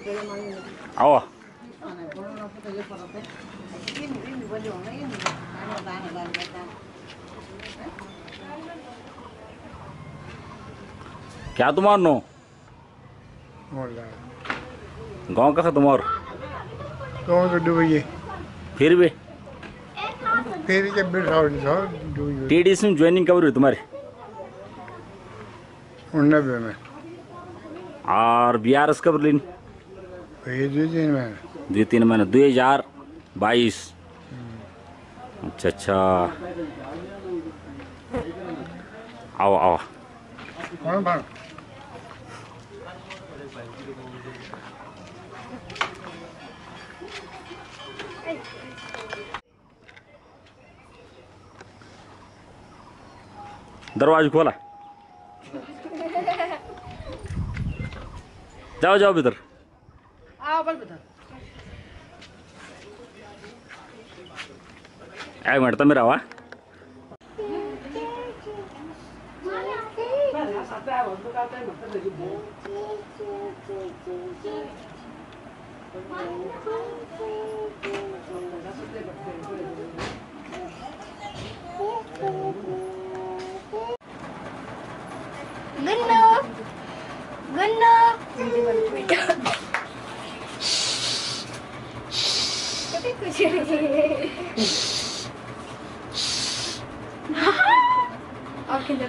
आओ क्या तुम्हार नो गांव का तुम्हार गाँव तो डूबी फिर भी जब डूबी टीडीएस में ज्वाइनिंग कब हुई तुम्हारी 90 में और बीआरएस कब ली ये 2-3 में 2-3 महीने 2022 अच्छा अच्छा आओ आओ कौन भाग दरवाजा खोला जाओ जाओ भीतर आओ बल भीतर एक मिनट तो मेरा हुआ गन्ना कुछ और किधर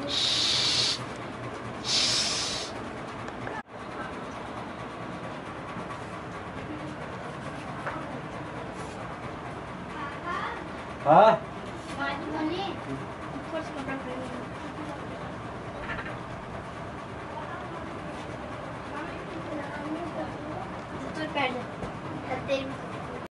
हाँ पैर